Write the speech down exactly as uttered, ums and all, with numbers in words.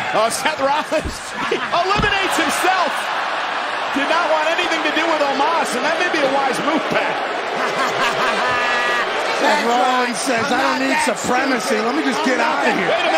Oh, Seth Rollins eliminates himself. Did not want anything to do with Omos, and that may be a wise move, Pat. Seth Rollins says, I don't need supremacy. Let me just get out of here. Wait a minute.